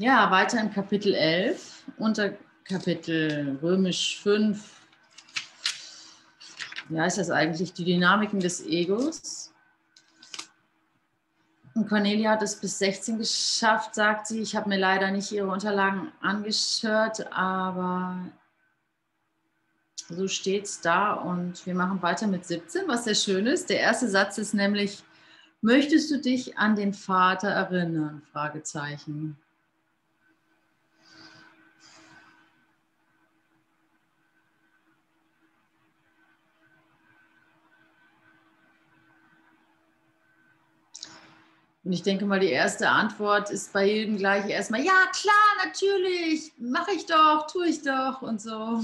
Ja, weiter in Kapitel 11, unter Kapitel Römisch 5. Wie heißt das eigentlich? Die Dynamiken des Egos. Und Cornelia hat es bis 16 geschafft, sagt sie. Ich habe mir leider nicht ihre Unterlagen angeschaut, aber so steht es da. Und wir machen weiter mit 17, was sehr schön ist. Der erste Satz ist nämlich: Möchtest du dich an den Vater erinnern? Fragezeichen. Und ich denke mal, die erste Antwort ist bei jedem gleich erstmal: Ja, klar, natürlich, mache ich doch, tue ich doch und so.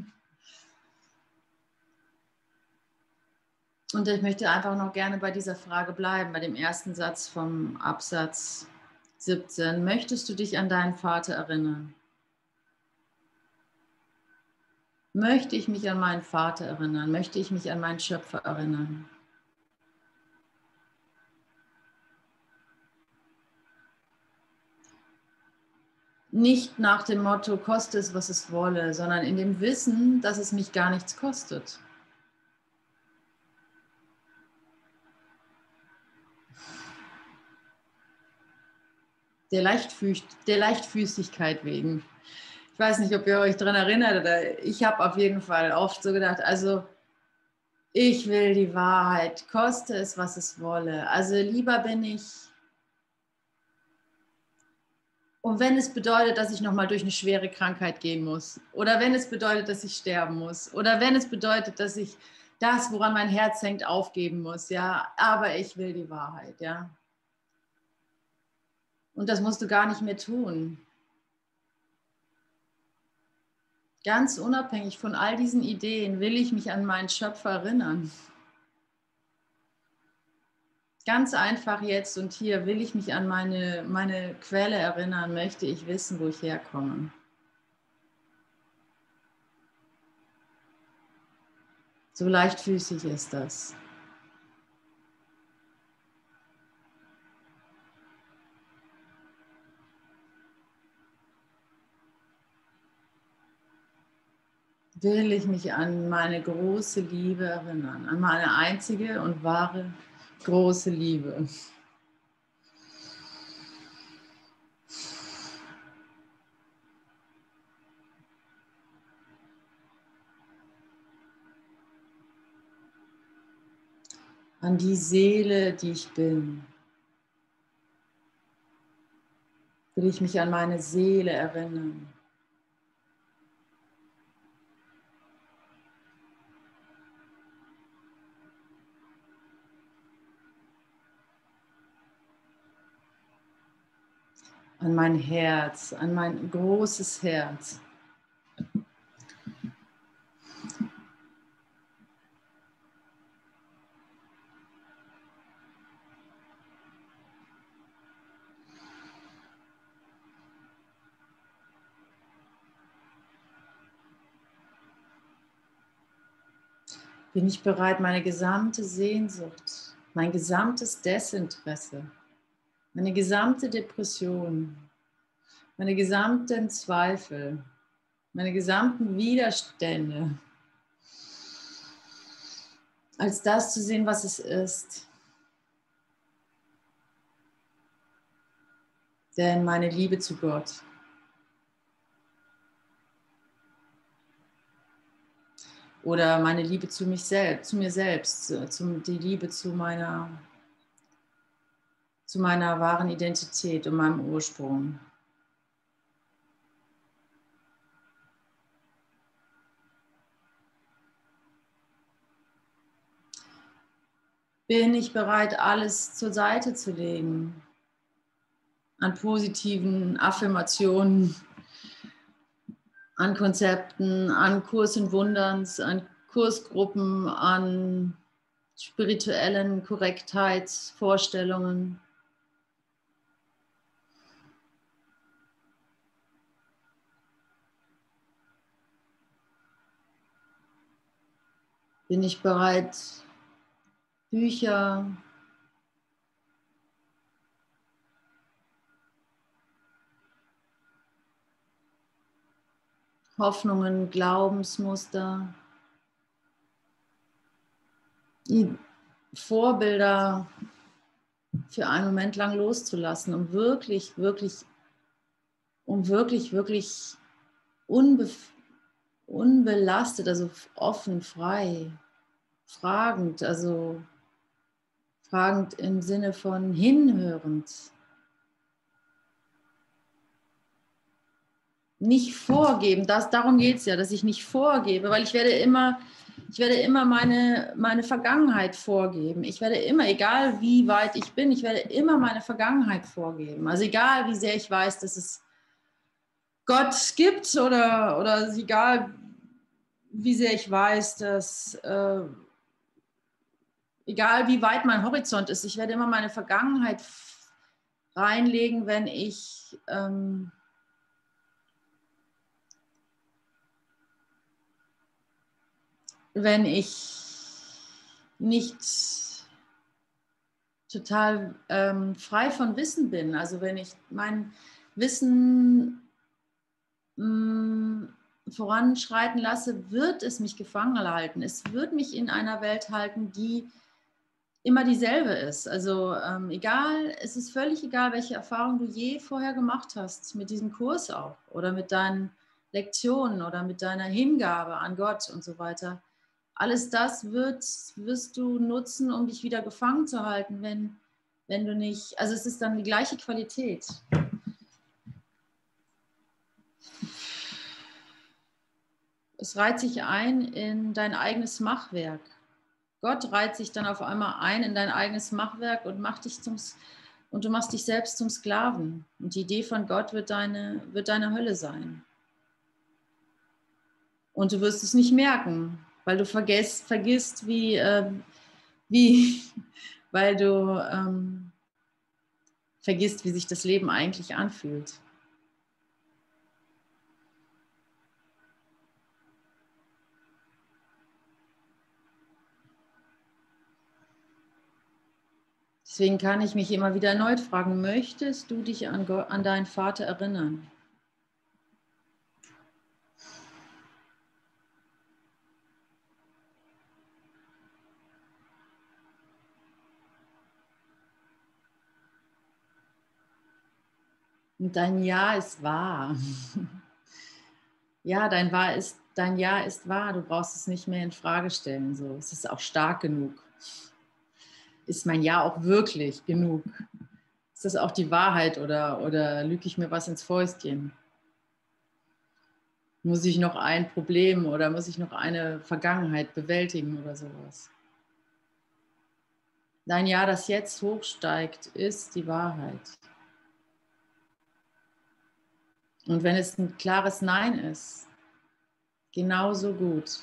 Und ich möchte einfach noch gerne bei dieser Frage bleiben, bei dem ersten Satz vom Absatz 17. Möchtest du dich an deinen Vater erinnern? Möchte ich mich an meinen Vater erinnern? Möchte ich mich an meinen Schöpfer erinnern? Nicht nach dem Motto, koste es, was es wolle, sondern in dem Wissen, dass es mich gar nichts kostet. Der Leichtfüßigkeit wegen. Ich weiß nicht, ob ihr euch daran erinnert, oder ich habe auf jeden Fall oft so gedacht, also ich will die Wahrheit, koste es, was es wolle. Also lieber bin ich, und wenn es bedeutet, dass ich nochmal durch eine schwere Krankheit gehen muss, oder wenn es bedeutet, dass ich sterben muss, oder wenn es bedeutet, dass ich das, woran mein Herz hängt, aufgeben muss, ja, aber ich will die Wahrheit, ja. Und das musst du gar nicht mehr tun. Ganz unabhängig von all diesen Ideen will ich mich an meinen Schöpfer erinnern. Ganz einfach jetzt und hier will ich mich an meine Quelle erinnern, möchte ich wissen, wo ich herkomme. So leichtfüßig ist das. Will ich mich an meine große Liebe erinnern, an meine einzige und wahre große Liebe. An die Seele, die ich bin. Will ich mich an meine Seele erinnern. An mein Herz, an mein großes Herz. Bin ich bereit, meine gesamte Sehnsucht, mein gesamtes Desinteresse, meine gesamte Depression, meine gesamten Zweifel, meine gesamten Widerstände, als das zu sehen, was es ist. Denn meine Liebe zu Gott, oder meine Liebe zu mir selbst, die Liebe zu meiner wahren Identität und meinem Ursprung. Bin ich bereit, alles zur Seite zu legen an positiven Affirmationen, an Konzepten, an Kurs in Wunderns, an Kursgruppen, an spirituellen Korrektheitsvorstellungen. Bin ich bereit, Bücher, Hoffnungen, Glaubensmuster, die Vorbilder für einen Moment lang loszulassen, um wirklich, wirklich, wirklich unbelastet, also offen, frei, fragend, also fragend im Sinne von hinhörend. Nicht vorgeben, darum geht es ja, dass ich nicht vorgebe, weil ich werde immer meine Vergangenheit vorgeben. Ich werde immer, egal wie weit ich bin, ich werde immer meine Vergangenheit vorgeben. Also egal, wie sehr ich weiß, dass es Gott gibt oder egal, wie sehr ich weiß, dass egal, wie weit mein Horizont ist, ich werde immer meine Vergangenheit reinlegen, wenn ich nicht total frei von Wissen bin. Also wenn ich mein Wissen voranschreiten lasse, wird es mich gefangen halten. Es wird mich in einer Welt halten, die immer dieselbe ist. Also egal, es ist völlig egal, welche Erfahrung du je vorher gemacht hast, mit diesem Kurs auch oder mit deinen Lektionen oder mit deiner Hingabe an Gott und so weiter. Alles das wirst du nutzen, um dich wieder gefangen zu halten, wenn du nicht, also es ist dann die gleiche Qualität. Es reiht sich ein in dein eigenes Machwerk. Gott reiht sich dann auf einmal ein in dein eigenes Machwerk und du machst dich selbst zum Sklaven. Und die Idee von Gott wird deine Hölle sein. Und du wirst es nicht merken, weil du vergisst, weil du vergisst, wie sich das Leben eigentlich anfühlt. Deswegen kann ich mich immer wieder erneut fragen, möchtest du dich an deinen Vater erinnern? Und dein Ja ist wahr. Ja, dein Ja ist wahr. Du brauchst es nicht mehr in Frage stellen. So, es ist auch stark genug. Ist mein Ja auch wirklich genug? Ist das auch die Wahrheit oder lüge ich mir was ins Fäustchen? Muss ich noch ein Problem oder muss ich noch eine Vergangenheit bewältigen oder sowas? Dein Ja, das jetzt hochsteigt, ist die Wahrheit. Und wenn es ein klares Nein ist, genauso gut.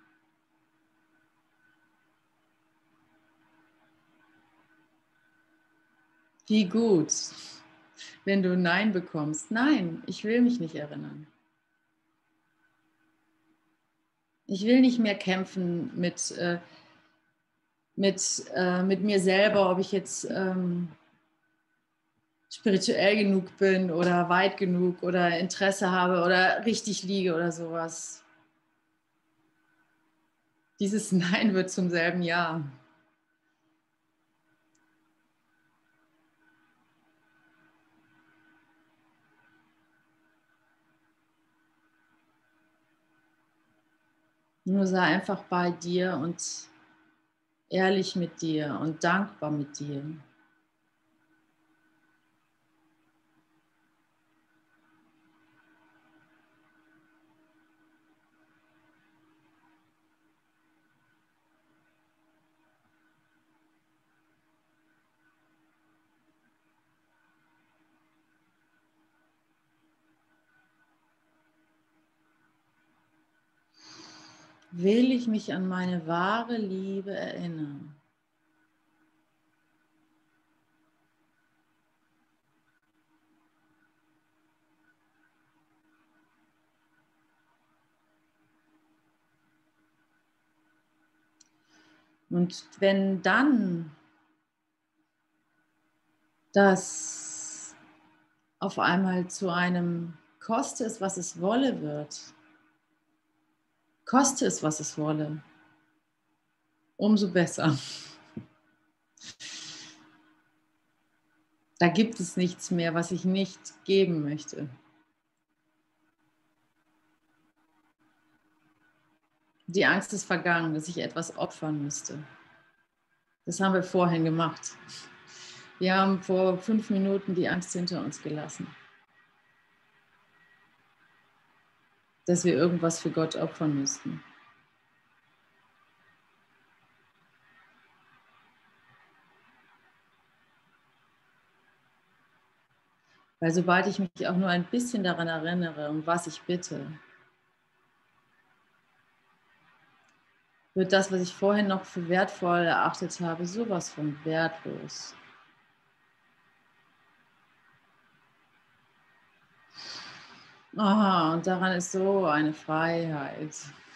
Wie gut, wenn du Nein bekommst. Nein, ich will mich nicht erinnern. Ich will nicht mehr kämpfen mit mir selber, ob ich jetzt spirituell genug bin oder weit genug oder Interesse habe oder richtig liege oder sowas. Dieses Nein wird zum selben Ja. Nur sei einfach bei dir und ehrlich mit dir und dankbar mit dir. Will ich mich an meine wahre Liebe erinnern? Und wenn dann das auf einmal zu einem koste es, was es wolle wird, Koste es, was es wolle. Umso besser. Da gibt es nichts mehr, was ich nicht geben möchte. Die Angst ist vergangen, dass ich etwas opfern müsste. Das haben wir vorhin gemacht. Wir haben vor 5 Minuten die Angst hinter uns gelassen, dass wir irgendwas für Gott opfern müssten. Weil sobald ich mich auch nur ein bisschen daran erinnere, um was ich bitte, wird das, was ich vorhin noch für wertvoll erachtet habe, sowas von wertlos. Ah, und daran ist so eine Freiheit.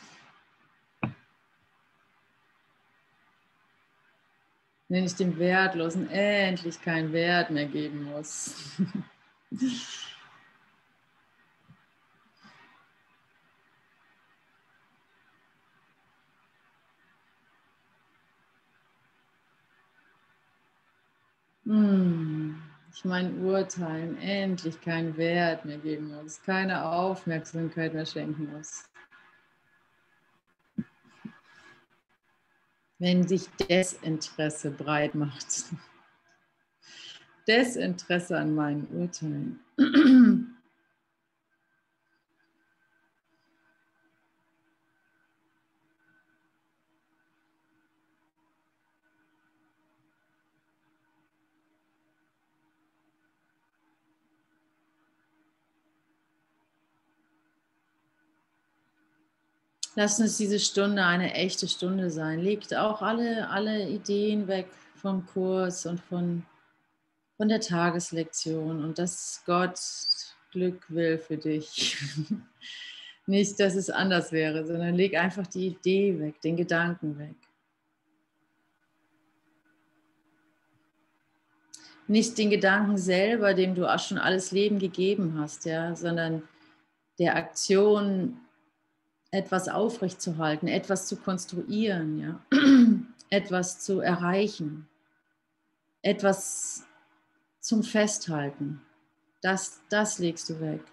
Wenn ich dem Wertlosen endlich keinen Wert mehr geben muss. Ich meinen Urteilen endlich keinen Wert mehr geben muss, keine Aufmerksamkeit mehr schenken muss. Wenn sich Desinteresse breit macht. Desinteresse an meinen Urteilen. Lass uns diese Stunde eine echte Stunde sein. Legt auch alle Ideen weg vom Kurs und von der Tageslektion und dass Gott Glück will für dich. Nicht, dass es anders wäre, sondern leg einfach die Idee weg, den Gedanken weg. Nicht den Gedanken selber, dem du auch schon alles Leben gegeben hast, ja, sondern der Aktion, etwas aufrechtzuerhalten, etwas zu konstruieren, ja, etwas zu erreichen, etwas zum Festhalten. Das legst du weg.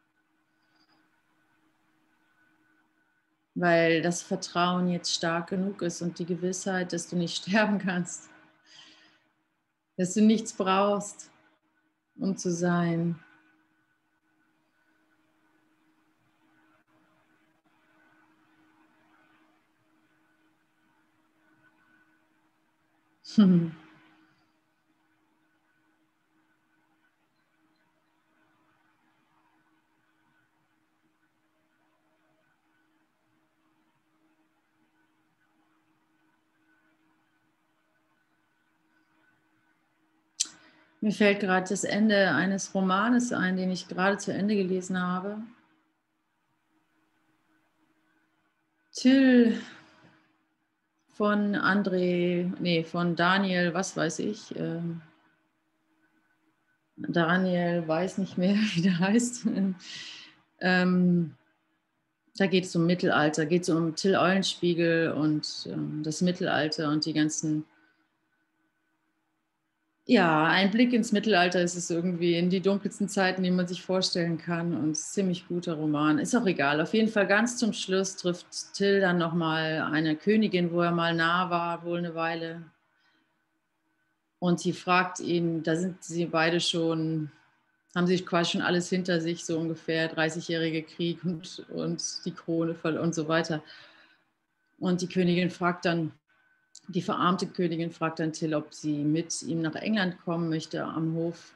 Weil das Vertrauen jetzt stark genug ist und die Gewissheit, dass du nicht sterben kannst, dass du nichts brauchst, um zu sein. Mir fällt gerade das Ende eines Romanes ein, den ich gerade zu Ende gelesen habe. Till von von Daniel, was weiß ich. Daniel weiß nicht mehr, wie der heißt. Da geht es um Mittelalter, geht es um Till Eulenspiegel und das Mittelalter und die ganzen. Ja, ein Blick ins Mittelalter ist es irgendwie, in die dunkelsten Zeiten, die man sich vorstellen kann, und ziemlich guter Roman. Ist auch egal. Auf jeden Fall ganz zum Schluss trifft Till dann nochmal eine Königin, wo er mal nah war, wohl eine Weile. Und sie fragt ihn, da sind sie beide schon, haben sich quasi schon alles hinter sich, so ungefähr 30-jährige Krieg und die Krone und so weiter. Und die Königin fragt dann, die verarmte Königin fragt dann Till, ob sie mit ihm nach England kommen möchte am Hof.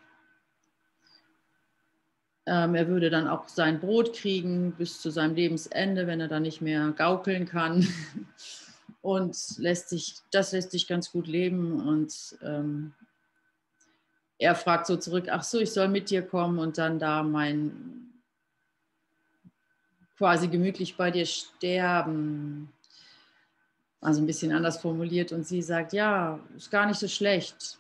Er würde dann auch sein Brot kriegen bis zu seinem Lebensende, wenn er dann nicht mehr gaukeln kann. Und das lässt sich ganz gut leben. Und er fragt so zurück, ach so, ich soll mit dir kommen und dann da quasi gemütlich bei dir sterben. Also ein bisschen anders formuliert. Und sie sagt, ja, ist gar nicht so schlecht.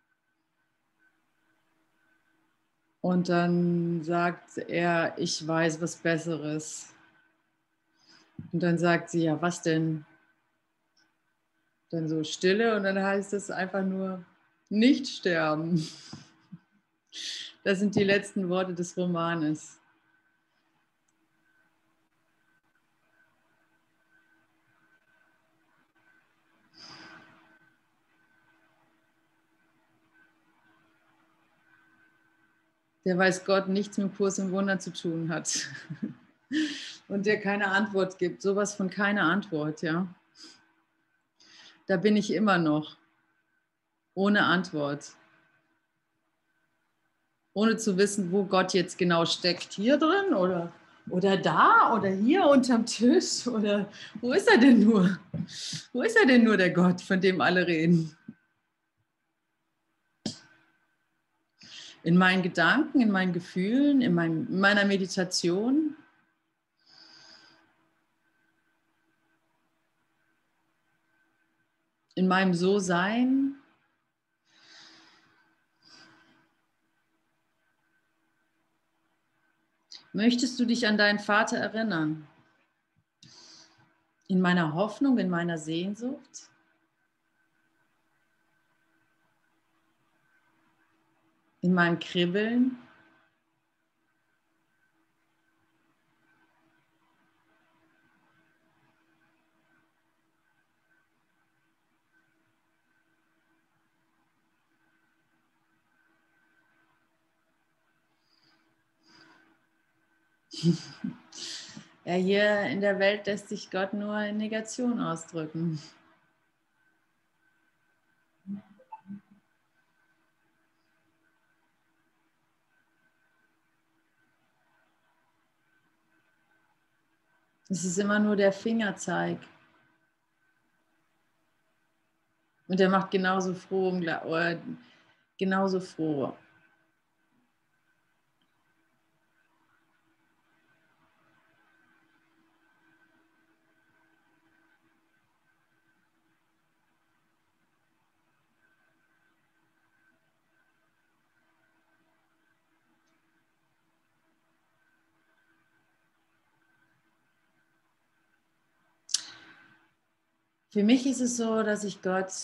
Und dann sagt er, ich weiß was Besseres. Und dann sagt sie, ja, was denn? Dann so Stille und dann heißt es einfach nur, nicht sterben. Das sind die letzten Worte des Romanes. Der weiß Gott nichts mit Kurs im Wunder zu tun hat. Und der keine Antwort gibt. Sowas von keine Antwort, ja. Da bin ich immer noch. Ohne Antwort. Ohne zu wissen, wo Gott jetzt genau steckt. Hier drin oder da oder hier unterm Tisch oder wo ist er denn nur? Wo ist er denn nur, der Gott, von dem alle reden? In meinen Gedanken, in meinen Gefühlen, in meiner Meditation. In meinem So-Sein. Möchtest du dich an deinen Vater erinnern? In meiner Hoffnung, in meiner Sehnsucht? In meinem Kribbeln? Ja, hier in der Welt lässt sich Gott nur in Negation ausdrücken. Es ist immer nur der Fingerzeig. Und der macht genauso froh, oder genauso froh. Für mich ist es so, dass ich Gott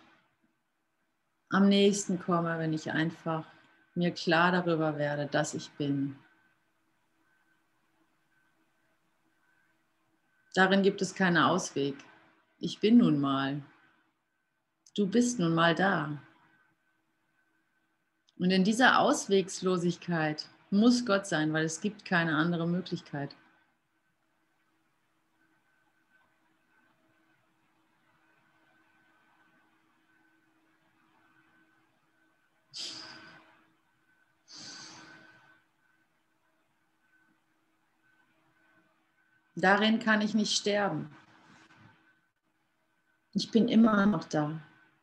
am nächsten komme, wenn ich einfach mir klar darüber werde, dass ich bin. Darin gibt es keinen Ausweg. Ich bin nun mal. Du bist nun mal da. Und in dieser Auswegslosigkeit muss Gott sein, weil es gibt keine andere Möglichkeit. Darin kann ich nicht sterben. Ich bin immer noch da.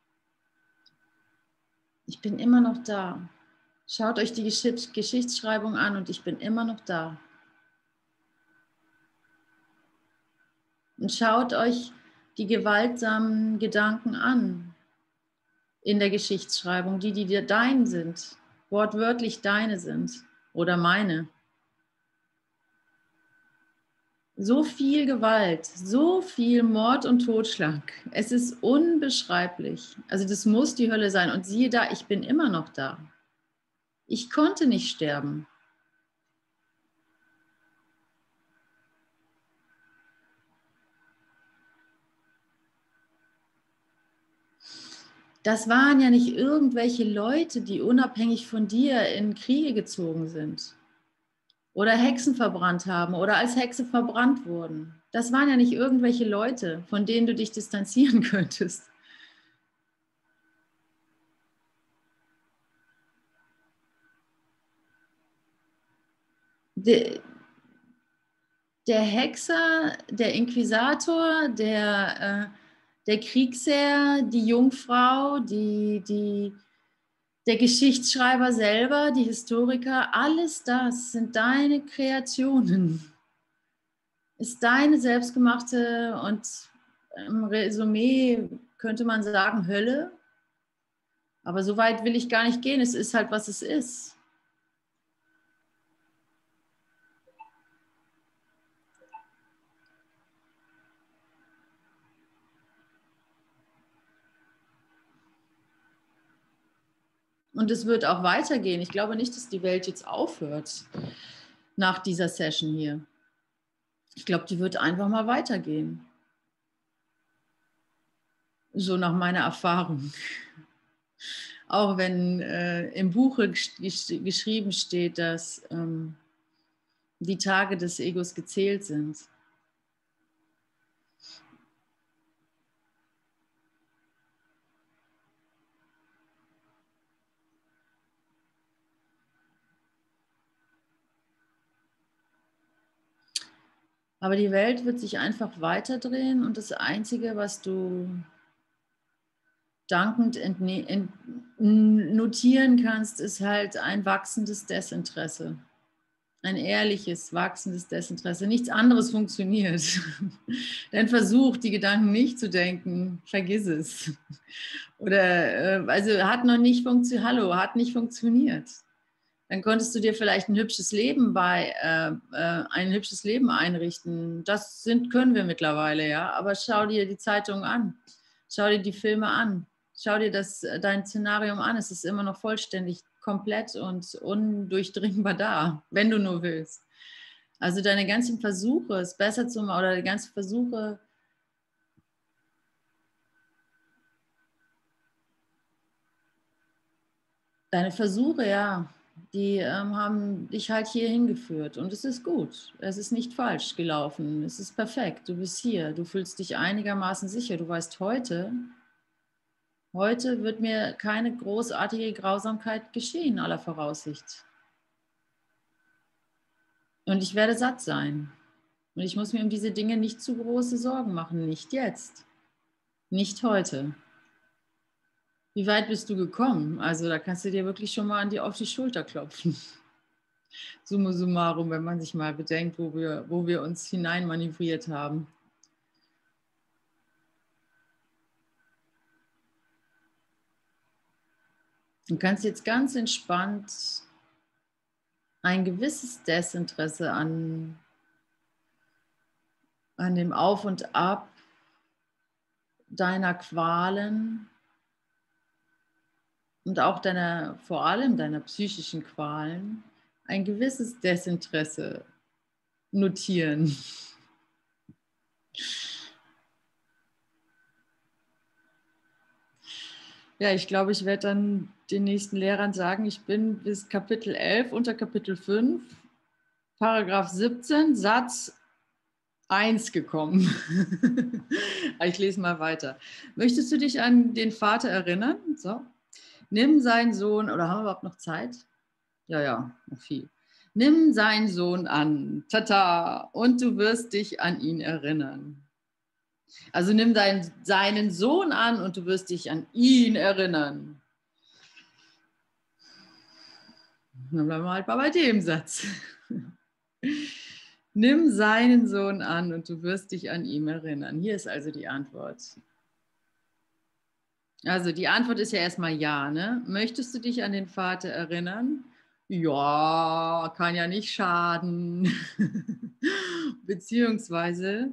Ich bin immer noch da. Schaut euch die Geschichtsschreibung an und ich bin immer noch da. Und schaut euch die gewaltsamen Gedanken an in der Geschichtsschreibung, die dir dein sind, wortwörtlich deine sind oder meine. So viel Gewalt, so viel Mord und Totschlag. Es ist unbeschreiblich. Also das muss die Hölle sein. Und siehe da, ich bin immer noch da. Ich konnte nicht sterben. Das waren ja nicht irgendwelche Leute, die unabhängig von dir in Kriege gezogen sind oder Hexen verbrannt haben oder als Hexe verbrannt wurden. Das waren ja nicht irgendwelche Leute, von denen du dich distanzieren könntest. Der Hexer, der Inquisitor, der Kriegsherr, die Jungfrau, der Geschichtsschreiber selber, die Historiker, alles das sind deine Kreationen. Ist deine selbstgemachte und im Resümee könnte man sagen Hölle. Aber so weit will ich gar nicht gehen. Es ist halt, was es ist. Und es wird auch weitergehen. Ich glaube nicht, dass die Welt jetzt aufhört nach dieser Session hier. Ich glaube, die wird einfach mal weitergehen. So nach meiner Erfahrung. Auch wenn im Buche geschrieben steht, dass die Tage des Egos gezählt sind. Aber die Welt wird sich einfach weiterdrehen und das Einzige, was du dankend notieren kannst, ist halt ein wachsendes Desinteresse. Ein ehrliches, wachsendes Desinteresse. Nichts anderes funktioniert. Dann versuch, die Gedanken nicht zu denken. Vergiss es. Oder, also hat noch nicht funktioniert. Hallo, hat nicht funktioniert. Dann konntest du dir vielleicht ein hübsches Leben ein hübsches Leben einrichten. Das können wir mittlerweile, ja. Aber schau dir die Zeitungen an. Schau dir die Filme an. Schau dir dein Szenarium an. Es ist immer noch vollständig, komplett und undurchdringbar da, wenn du nur willst. Also deine ganzen Versuche, es besser zu machen, oder die ganzen Versuche, ja, die haben dich halt hier hingeführt und es ist gut. Es ist nicht falsch gelaufen. Es ist perfekt. Du bist hier. Du fühlst dich einigermaßen sicher. Du weißt, heute wird mir keine großartige Grausamkeit geschehen, aller Voraussicht. Und ich werde satt sein. Und ich muss mir um diese Dinge nicht zu große Sorgen machen. Nicht jetzt. Nicht heute. Wie weit bist du gekommen? Also da kannst du dir wirklich schon mal auf die Schulter klopfen. Summa summarum, wenn man sich mal bedenkt, wo wir uns hineinmanövriert haben. Du kannst jetzt ganz entspannt ein gewisses Desinteresse an dem Auf und Ab deiner Qualen und auch vor allem deiner psychischen Qualen, ein gewisses Desinteresse notieren. Ja, ich glaube, ich werde dann den nächsten Lehrern sagen, ich bin bis Kapitel 11 unter Kapitel 5, Paragraph 17, Satz 1 gekommen. Ich lese mal weiter. Möchtest du dich an den Vater erinnern? So. Nimm seinen Sohn, oder haben wir überhaupt noch Zeit? Ja, noch viel. Nimm seinen Sohn an, tata, und du wirst dich an ihn erinnern. Also nimm seinen Sohn an und du wirst dich an ihn erinnern. Dann bleiben wir halt mal bei dem Satz. Nimm seinen Sohn an und du wirst dich an ihn erinnern. Hier ist also die Antwort. Also die Antwort ist ja erstmal ja, ne? Möchtest du dich an den Vater erinnern? Ja, kann ja nicht schaden. Beziehungsweise,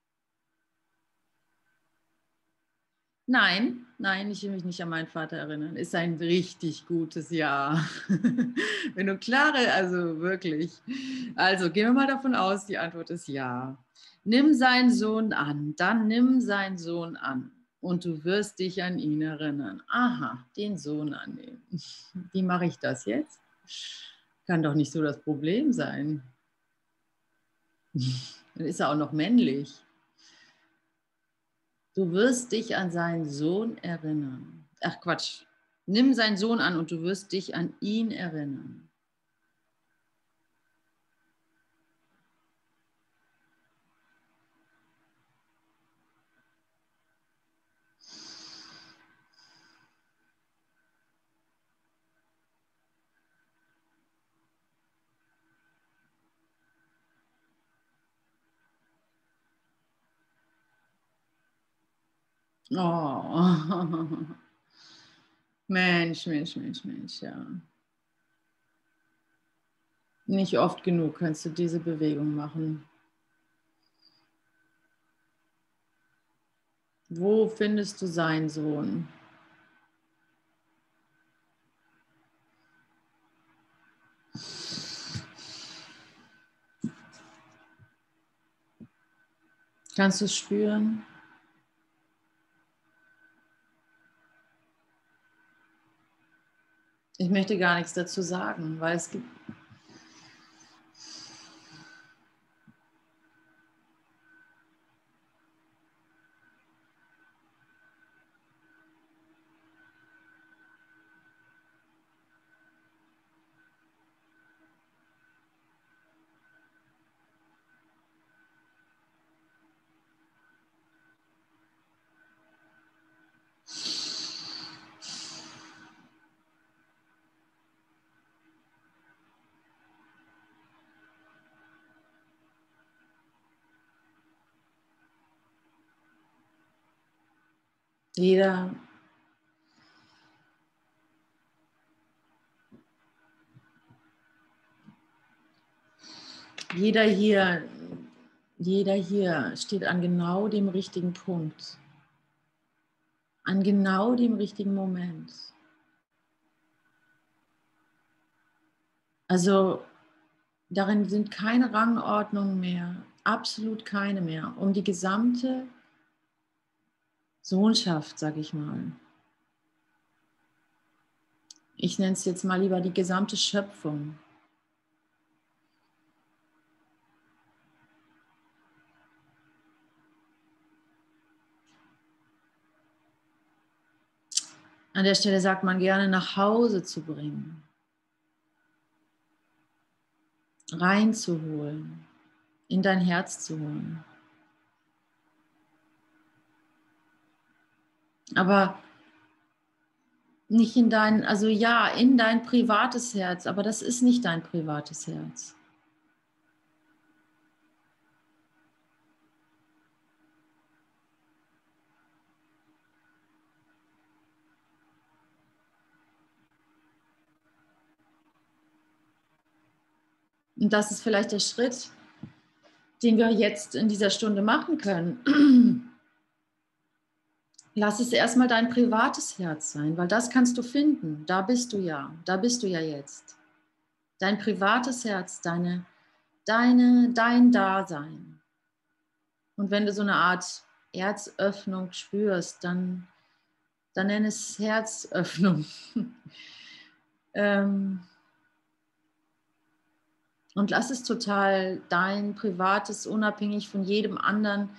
nein, ich will mich nicht an meinen Vater erinnern. Ist ein richtig gutes Ja. Wenn du also wirklich. Also gehen wir mal davon aus, die Antwort ist ja. Nimm seinen Sohn an, dann nimm seinen Sohn an. Und du wirst dich an ihn erinnern. Aha, den Sohn annehmen. Wie mache ich das jetzt? Kann doch nicht so das Problem sein. Dann ist er auch noch männlich. Du wirst dich an seinen Sohn erinnern. Ach Quatsch. Nimm seinen Sohn an und du wirst dich an ihn erinnern. Oh. Mensch, ja. Nicht oft genug kannst du diese Bewegung machen. Wo findest du seinen Sohn? Kannst du es spüren? Ich möchte gar nichts dazu sagen, weil es gibt. Jeder hier steht an genau dem richtigen Punkt, an genau dem richtigen Moment. Also darin sind keine Rangordnungen mehr, absolut keine mehr, um die gesamte Sohnschaft, sag ich mal. Ich nenne es jetzt mal lieber die gesamte Schöpfung. An der Stelle sagt man gerne nach Hause zu bringen, reinzuholen, in dein Herz zu holen. Aber nicht in dein, also ja, in dein privates Herz, aber das ist nicht dein privates Herz. Und das ist vielleicht der Schritt, den wir jetzt in dieser Stunde machen können. Lass es erstmal dein privates Herz sein, weil das kannst du finden. Da bist du ja jetzt. Dein privates Herz, dein Dasein. Und wenn du so eine Art Herzöffnung spürst, dann nenn es Herzöffnung. Und lass es total dein privates, unabhängig von jedem anderen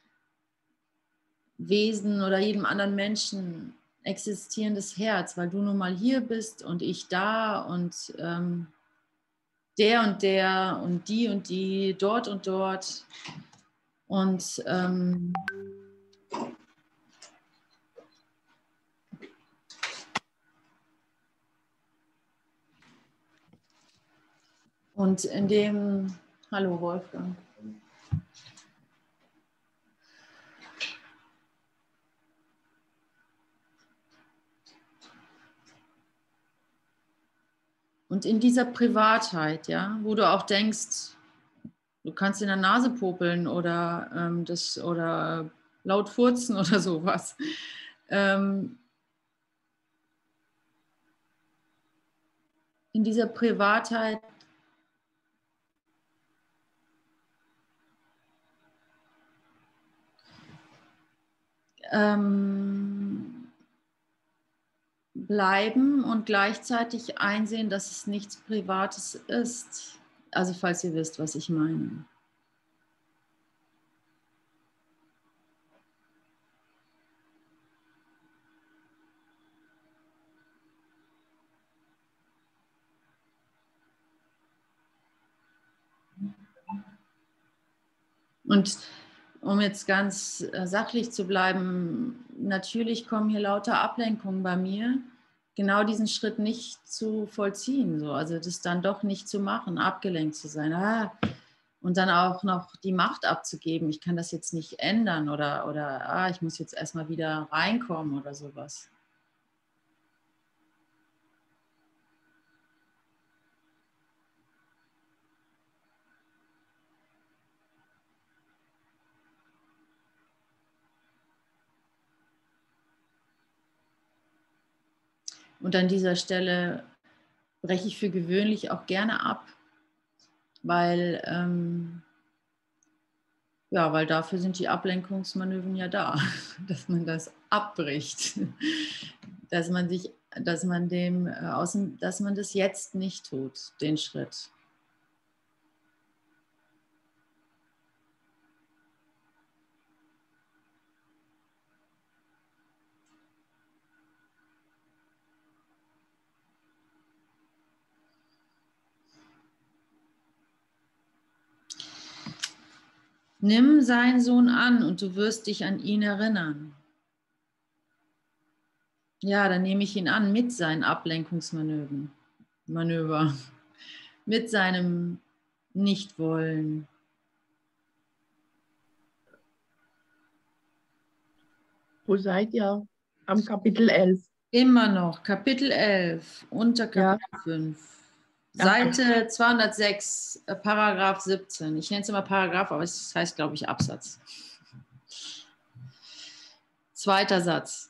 Wesen oder jedem anderen Menschen existierendes Herz, weil du nun mal hier bist und ich da und der und die, dort und dort. Und in dem, hallo Wolfgang. Und in dieser Privatheit, ja, wo du auch denkst, du kannst in der Nase popeln oder oder laut furzen oder sowas. In dieser Privatheit bleiben und gleichzeitig einsehen, dass es nichts Privates ist. Also falls ihr wisst, was ich meine. Und um jetzt ganz sachlich zu bleiben, natürlich kommen hier lauter Ablenkungen bei mir, genau diesen Schritt nicht zu vollziehen, so. Also das dann doch nicht zu machen, abgelenkt zu sein. Und dann auch noch die Macht abzugeben, ich kann das jetzt nicht ändern oder ich muss jetzt erstmal wieder reinkommen oder sowas. Und an dieser Stelle breche ich für gewöhnlich auch gerne ab, weil Ja, weil dafür sind die Ablenkungsmanöver ja da, dass man das abbricht, dass man sich, dass man dem dass man das jetzt nicht tut, den Schritt. Nimm seinen Sohn an und du wirst dich an ihn erinnern. Ja, dann nehme ich ihn an mit seinen Ablenkungsmanövern, mit seinem Nichtwollen. Wo seid ihr? Am Kapitel 11. Immer noch, Kapitel 11, unter Ja. Kapitel 5. Ach so. Seite 206, Paragraph 17. Ich nenne es immer Paragraph, aber es heißt, glaube ich, Absatz. Zweiter Satz.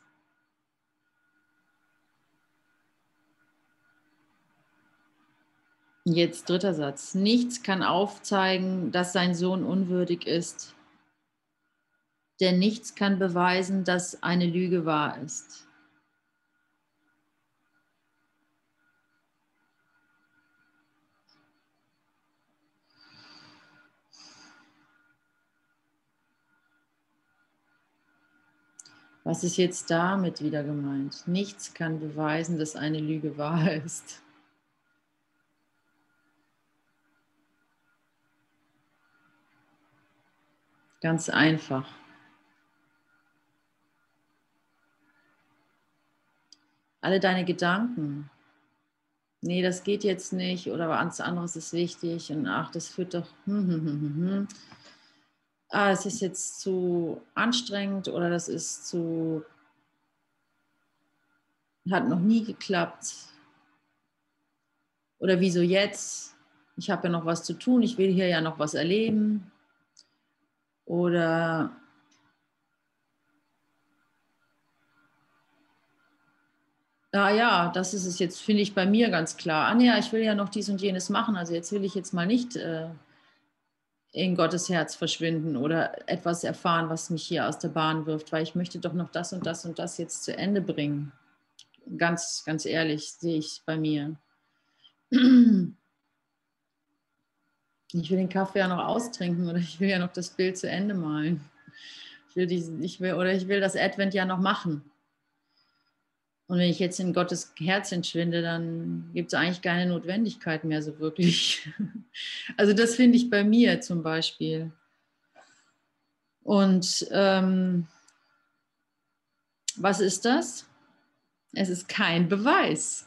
Jetzt dritter Satz. Nichts kann aufzeigen, dass sein Sohn unwürdig ist, denn nichts kann beweisen, dass eine Lüge wahr ist. Was ist jetzt damit wieder gemeint? Nichts kann beweisen, dass eine Lüge wahr ist. Ganz einfach. Alle deine Gedanken. Nee, das geht jetzt nicht oder was anderes ist wichtig und ach, das führt doch. Ah, es ist jetzt zu anstrengend oder das ist zu. Hat noch nie geklappt. Oder wieso jetzt? Ich habe ja noch was zu tun, ich will hier ja noch was erleben. Oder ja, das ist es jetzt, finde ich bei mir ganz klar. Ah, nee, ich will ja noch dies und jenes machen, also jetzt will ich jetzt mal nicht in Gottes Herz verschwinden oder etwas erfahren, was mich hier aus der Bahn wirft, weil ich möchte doch noch das und das und das jetzt zu Ende bringen. Ganz, ganz ehrlich, sehe ich bei mir. Ich will den Kaffee ja noch austrinken oder ich will ja noch das Bild zu Ende malen. Ich will das Advent ja noch machen. Und wenn ich jetzt in Gottes Herz entschwinde, dann gibt es eigentlich keine Notwendigkeit mehr so wirklich. Also das finde ich bei mir zum Beispiel. Und was ist das? Es ist kein Beweis.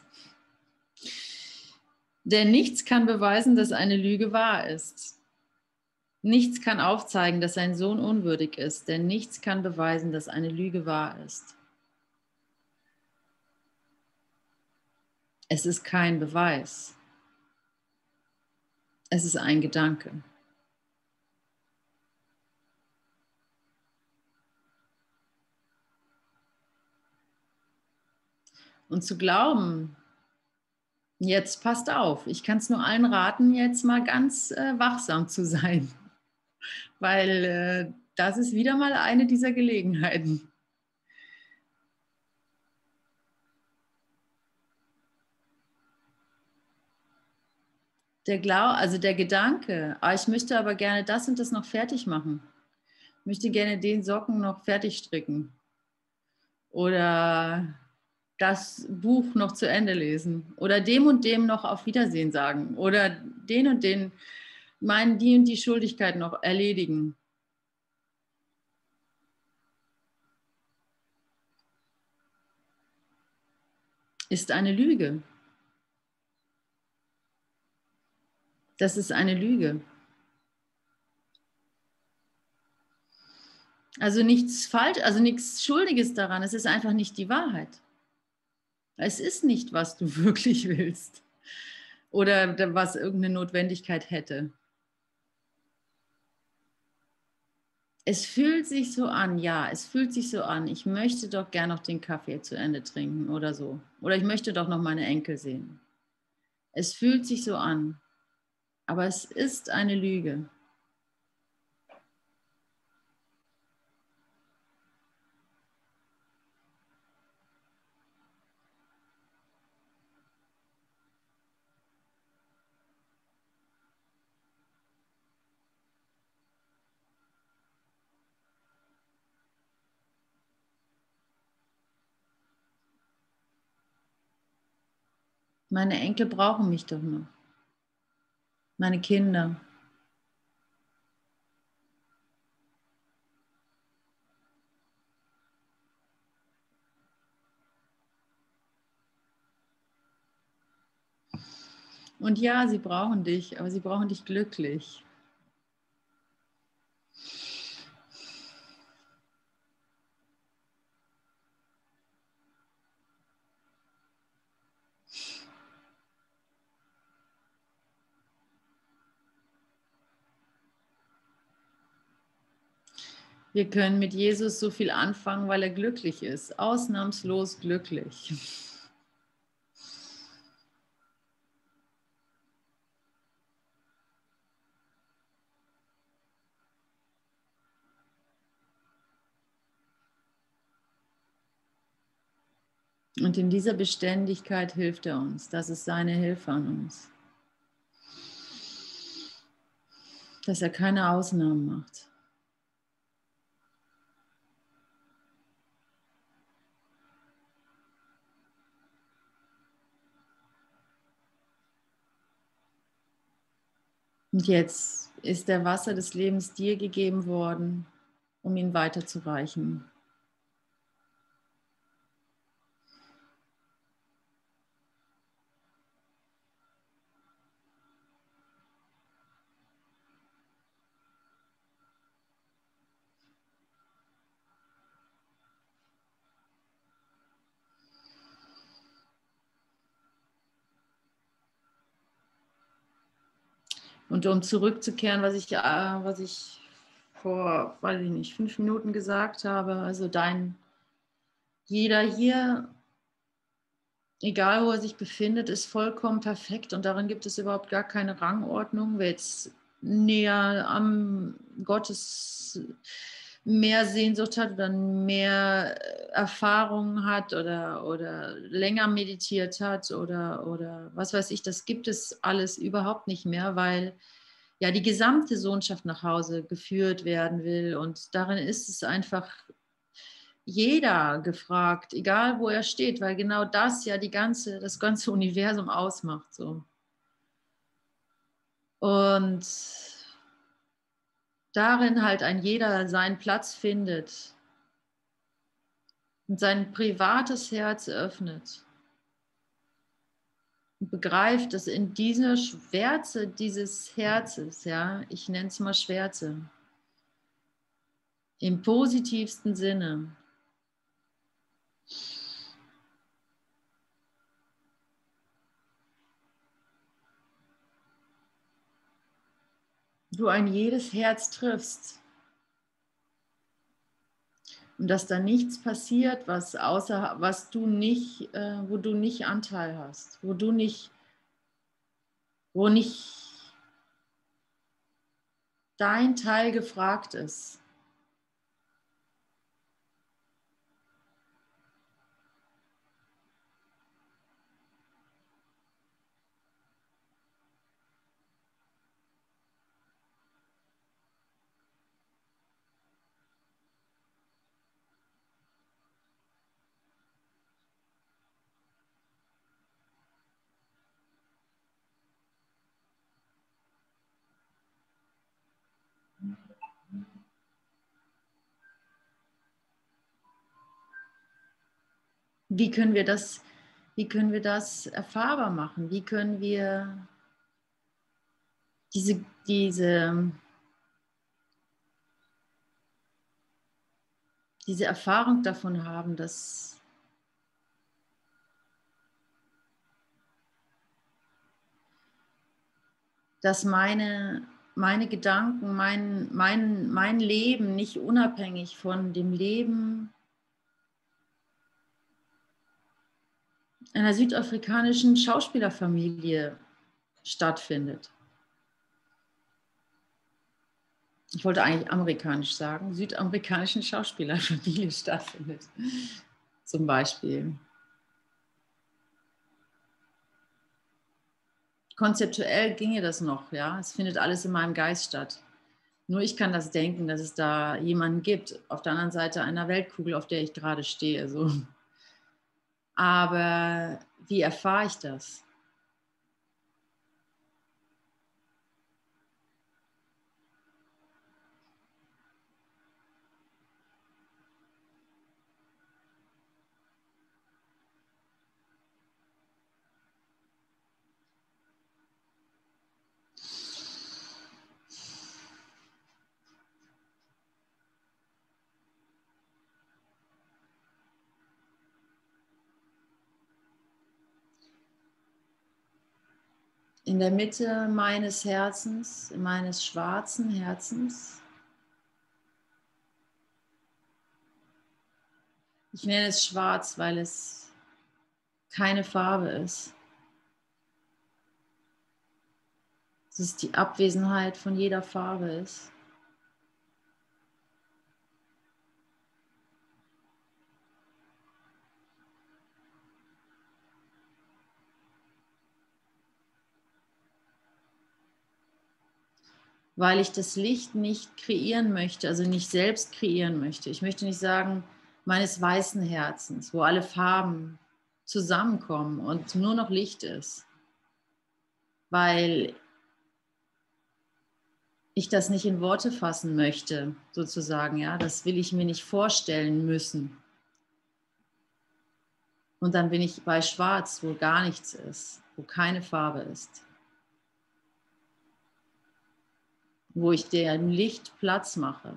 Denn nichts kann beweisen, dass eine Lüge wahr ist. Nichts kann aufzeigen, dass sein Sohn unwürdig ist, denn nichts kann beweisen, dass eine Lüge wahr ist. Es ist kein Beweis. Es ist ein Gedanke. Und zu glauben, jetzt passt auf, ich kann es nur allen raten, jetzt mal ganz wachsam zu sein, weil das ist wieder mal eine dieser Gelegenheiten. Der Gedanke, ich möchte aber gerne das und das noch fertig machen. Ich möchte gerne den Socken noch fertig stricken. Oder das Buch noch zu Ende lesen. Oder dem und dem noch auf Wiedersehen sagen. Oder den und den, die und die Schuldigkeit noch erledigen. Ist eine Lüge. Das ist eine Lüge. Also nichts falsch, also nichts Schuldiges daran. Es ist einfach nicht die Wahrheit. Es ist nicht, was du wirklich willst. Oder was irgendeine Notwendigkeit hätte. Es fühlt sich so an, ja, es fühlt sich so an. Ich möchte doch gern noch den Kaffee zu Ende trinken oder so. Oder ich möchte doch noch meine Enkel sehen. Es fühlt sich so an. Aber es ist eine Lüge. Meine Enkel brauchen mich doch noch. Meine Kinder. Und ja, sie brauchen dich, aber sie brauchen dich glücklich. Wir können mit Jesus so viel anfangen, weil er glücklich ist, ausnahmslos glücklich. Und in dieser Beständigkeit hilft er uns. Das ist seine Hilfe an uns. Dass er keine Ausnahmen macht. Und jetzt ist der Wasser des Lebens dir gegeben worden, um ihn weiterzureichen. Und um zurückzukehren, was ich vor, weiß ich nicht, 5 Minuten gesagt habe, also jeder hier, egal wo er sich befindet, ist vollkommen perfekt und darin gibt es überhaupt gar keine Rangordnung. Wer jetzt näher am Gottes mehr Sehnsucht hat oder mehr Erfahrungen hat oder länger meditiert hat oder was weiß ich, das gibt es alles überhaupt nicht mehr, weil ja die gesamte Sohnschaft nach Hause geführt werden will und darin ist es einfach jeder gefragt, egal wo er steht, weil genau das ja das ganze Universum ausmacht. So. Und darin halt ein jeder seinen Platz findet und sein privates Herz öffnet und begreift, dass in dieser Schwärze dieses Herzes, ja, ich nenne es mal Schwärze, im positivsten Sinne, du ein jedes Herz triffst und dass da nichts passiert, was du nicht, wo du nicht Anteil hast, wo nicht dein Teil gefragt ist. Wie können wir das erfahrbar machen? Wie können wir diese Erfahrung davon haben, dass meine Gedanken, mein Leben nicht unabhängig von dem Leben einer südafrikanischen Schauspielerfamilie stattfindet. Ich wollte eigentlich amerikanisch sagen, südamerikanischen Schauspielerfamilie stattfindet, zum Beispiel. Konzeptuell ginge das noch, ja. Es findet alles in meinem Geist statt. Nur ich kann das denken, dass es da jemanden gibt, auf der anderen Seite einer Weltkugel, auf der ich gerade stehe. So. Aber wie erfahre ich das? in der Mitte meines Herzens, meines schwarzen Herzens. Ich nenne es schwarz, weil es keine Farbe ist. Es ist die Abwesenheit von jeder Farbe ist. Weil ich das Licht nicht kreieren möchte, also nicht selbst kreieren möchte. Ich möchte nicht sagen, meines weißen Herzens, wo alle Farben zusammenkommen und nur noch Licht ist. Weil ich das nicht in Worte fassen möchte, sozusagen. Ja? Das will ich mir nicht vorstellen müssen. Und dann bin ich bei Schwarz, wo gar nichts ist, wo keine Farbe ist. Wo ich dem Licht Platz mache.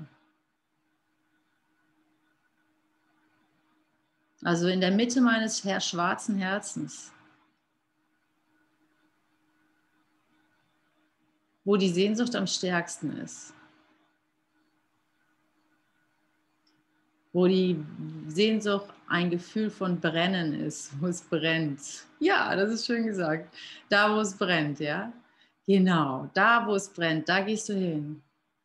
Also in der Mitte meines schwarzen Herzens, wo die Sehnsucht am stärksten ist. Wo die Sehnsucht ein Gefühl von Brennen ist, wo es brennt. Ja, das ist schön gesagt. Da, wo es brennt, ja. Genau, da, wo es brennt, da gehst du hin.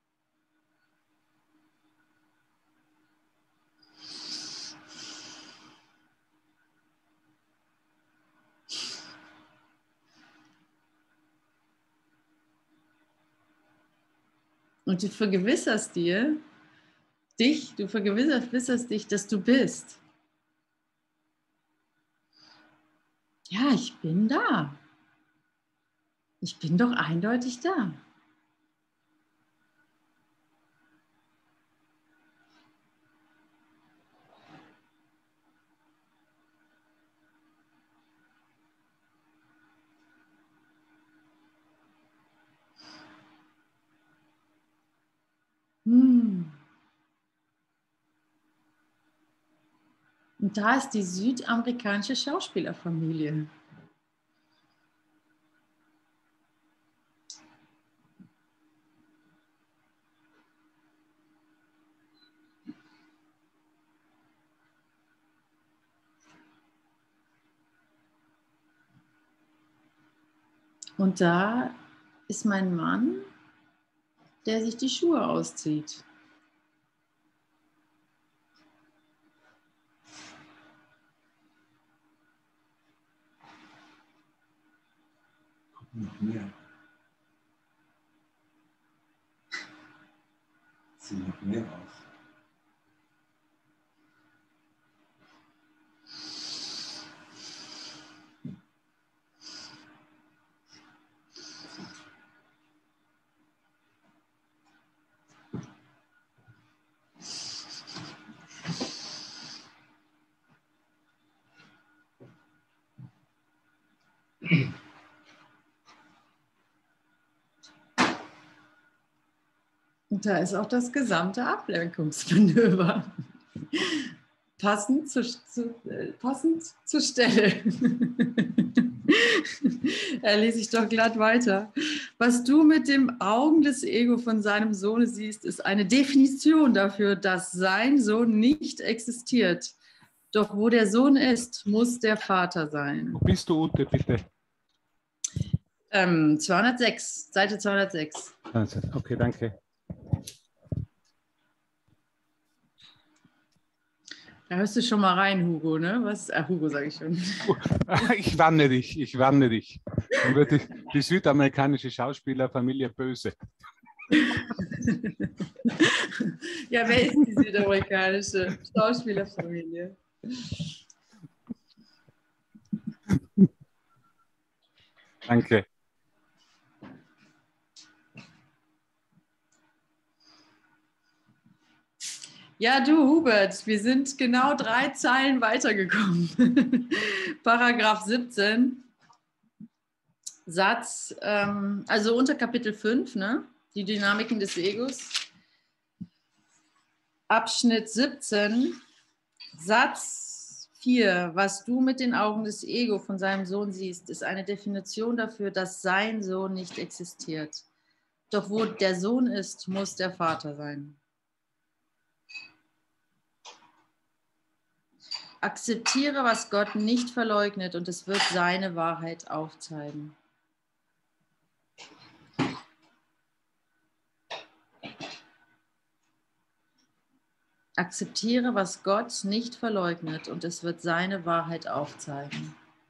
Und du vergewisserst dich, dass du bist. Ja, ich bin da. Ich bin doch eindeutig da. Und da ist die südamerikanische Schauspielerfamilie. Und da ist mein Mann, der sich die Schuhe auszieht. Noch mehr. Sieht noch mehr aus. Und da ist auch das gesamte Ablenkungsmanöver. Passend zur Stelle. Da lese ich doch glatt weiter. Was du mit den Augen des Ego von seinem Sohne siehst, ist eine Definition dafür, dass sein Sohn nicht existiert. Doch wo der Sohn ist, muss der Vater sein. Wo bist du, Ute, bitte? 206, Seite 206. Okay, danke. Da hörst du schon mal rein, Hugo, ne? Hugo sage ich schon. Ich warne dich. Dann wird die südamerikanische Schauspielerfamilie böse. Ja, wer ist die südamerikanische Schauspielerfamilie? Danke. Ja, du, Hubert, wir sind genau 3 Zeilen weitergekommen. Paragraph 17, Satz, also unter Kapitel 5, ne? Die Dynamiken des Egos. Abschnitt 17, Satz 4. Was du mit den Augen des Ego von seinem Sohn siehst, ist eine Definition dafür, dass sein Sohn nicht existiert. Doch wo der Sohn ist, muss der Vater sein. Akzeptiere, was Gott nicht verleugnet, und es wird seine Wahrheit aufzeigen. Akzeptiere, was Gott nicht verleugnet, und es wird seine Wahrheit aufzeigen.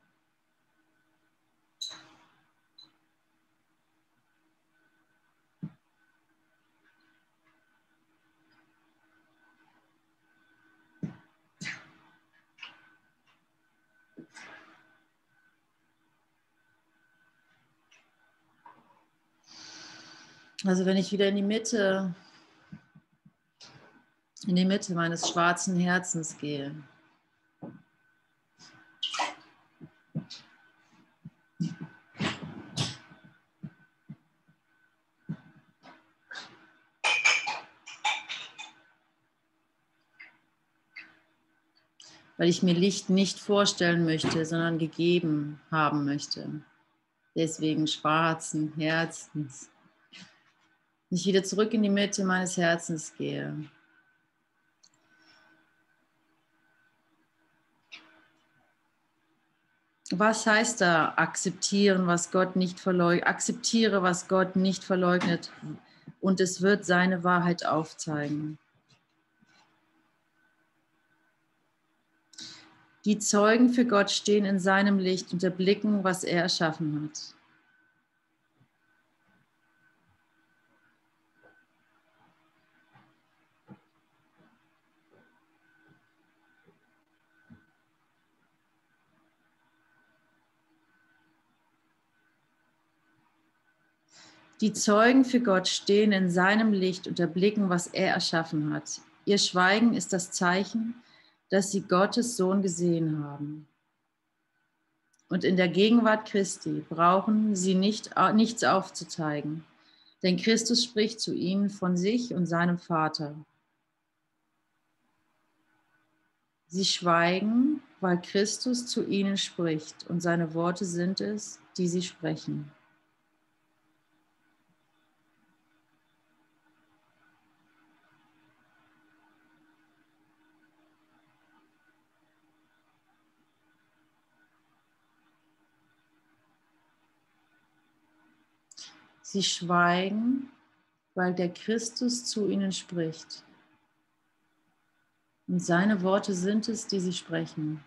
Also wenn ich wieder in die Mitte meines schwarzen Herzens gehe. Weil ich mir Licht nicht vorstellen möchte, sondern gegeben haben möchte. Deswegen schwarzen Herzens. Wenn ich wieder zurück in die Mitte meines Herzens gehe. Was heißt da akzeptieren, was Gott nicht verleugnet? Akzeptiere, was Gott nicht verleugnet, und es wird seine Wahrheit aufzeigen. Die Zeugen für Gott stehen in seinem Licht und erblicken, was er erschaffen hat. Die Zeugen für Gott stehen in seinem Licht und erblicken, was er erschaffen hat. Ihr Schweigen ist das Zeichen, dass sie Gottes Sohn gesehen haben. Und in der Gegenwart Christi brauchen sie nichts aufzuzeigen, denn Christus spricht zu ihnen von sich und seinem Vater. Sie schweigen, weil Christus zu ihnen spricht, und seine Worte sind es, die sie sprechen. Sie schweigen, weil der Christus zu ihnen spricht. Und seine Worte sind es, die sie sprechen.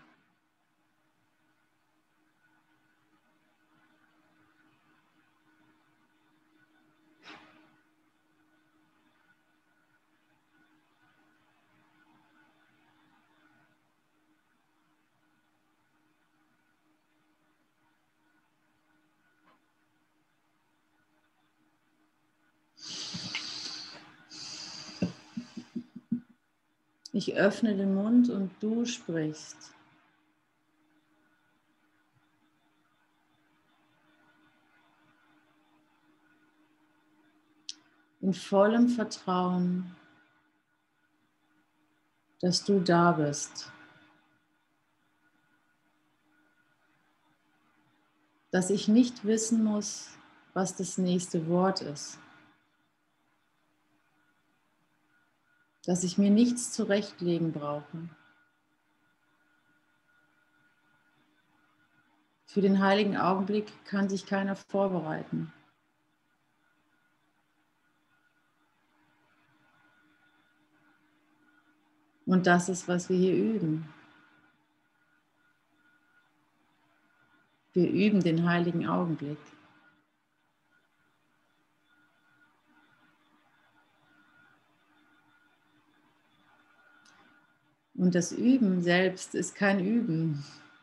Ich öffne den Mund und du sprichst. In vollem Vertrauen, dass du da bist. Dass ich nicht wissen muss, was das nächste Wort ist. Dass ich mir nichts zurechtlegen brauche. Für den heiligen Augenblick kann sich keiner vorbereiten. Und das ist, was wir hier üben. Wir üben den heiligen Augenblick. Und das Üben selbst ist kein Üben.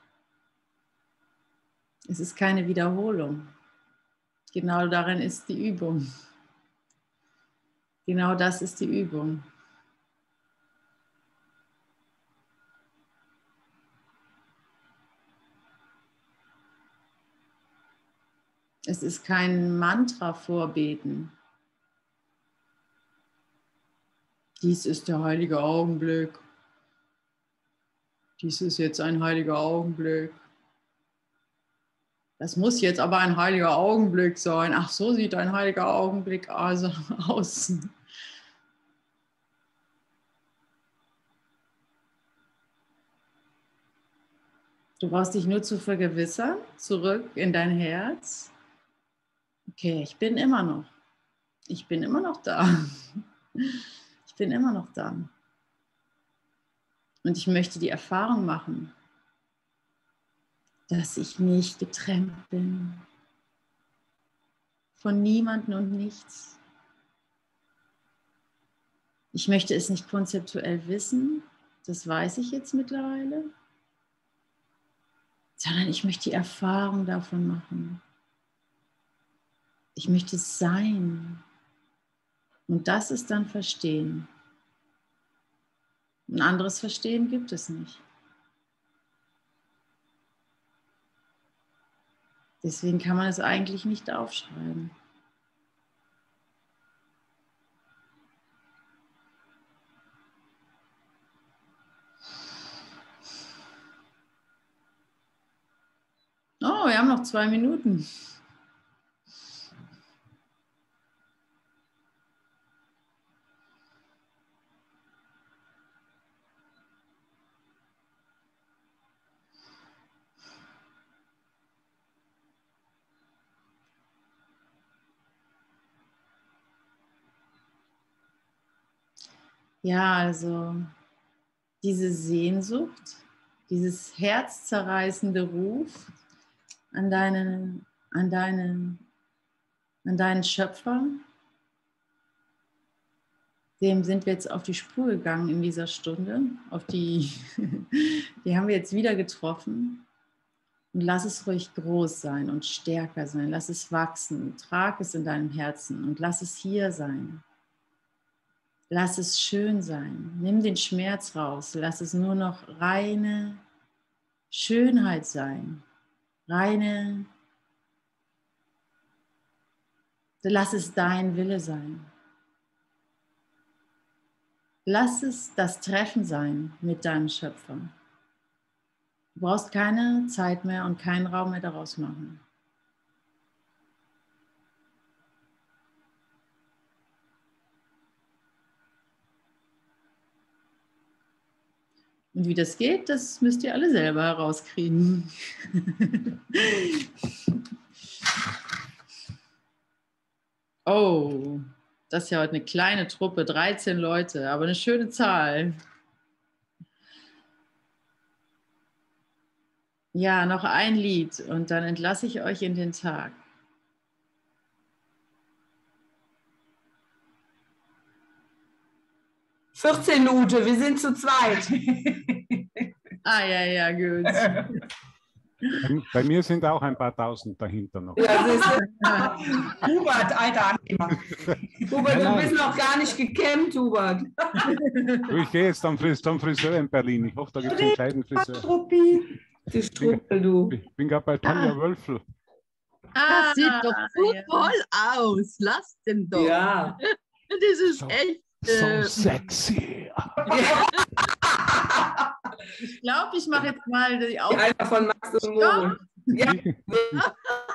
Es ist keine Wiederholung. Genau darin ist die Übung. Genau das ist die Übung. Es ist kein Mantra vorbeten. Dies ist der heilige Augenblick. Dies ist jetzt ein heiliger Augenblick. Das muss jetzt aber ein heiliger Augenblick sein. Ach, so sieht ein heiliger Augenblick aus. Du brauchst dich nur zu vergewissern, zurück in dein Herz. Okay, ich bin immer noch da. Ich bin immer noch da. Und ich möchte die Erfahrung machen, dass ich nicht getrennt bin von niemandem und nichts. Ich möchte es nicht konzeptuell wissen, das weiß ich jetzt mittlerweile, sondern ich möchte die Erfahrung davon machen. Ich möchte es sein. Und das ist dann Verstehen. Ein anderes Verstehen gibt es nicht. Deswegen kann man es eigentlich nicht aufschreiben. Oh, wir haben noch 2 Minuten. Ja, also diese Sehnsucht, dieses herzzerreißende Ruf an deinen Schöpfer, dem sind wir jetzt auf die Spur gegangen in dieser Stunde, die haben wir jetzt wieder getroffen. Und lass es ruhig groß sein und stärker sein, lass es wachsen, trag es in deinem Herzen und lass es hier sein. Lass es schön sein. Nimm den Schmerz raus. Lass es nur noch reine Schönheit sein. Lass es dein Wille sein. Lass es das Treffen sein mit deinem Schöpfer. Du brauchst keine Zeit mehr und keinen Raum mehr daraus machen. Und wie das geht, das müsst ihr alle selber herauskriegen. Oh, das ist ja heute eine kleine Truppe, 13 Leute, aber eine schöne Zahl. Ja, noch ein Lied und dann entlasse ich euch in den Tag. Ute, wir sind zu zweit. Ja, gut. Bei mir sind auch ein paar Tausend dahinter noch. Ja, Hubert, alter Angeber. Hubert, du bist noch gar nicht gekämmt, Hubert. Ich gehe jetzt zum Friseur in Berlin. Ich hoffe, da gibt es einen kleinen Friseur. Du Struppel, du. Ich bin gerade bei Tanja Wölfel. Das sieht doch toll aus. Lass den doch. Ja. Das ist echt. So sexy. Ich glaube, ich mache jetzt mal die Aufnahme. Einer von Max und Moritz. Ja.